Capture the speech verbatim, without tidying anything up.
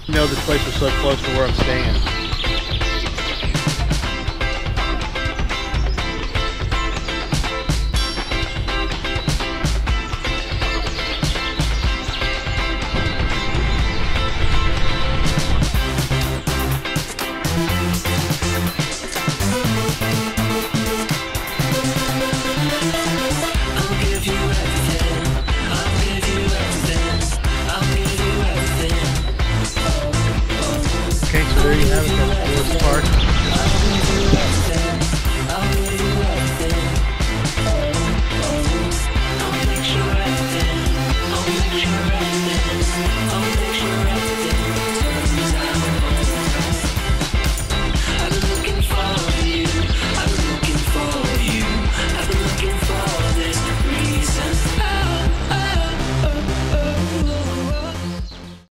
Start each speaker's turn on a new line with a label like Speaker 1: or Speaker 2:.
Speaker 1: You know, this place is so close to where I'm staying. Okay, so there you have it, that's Forest Park.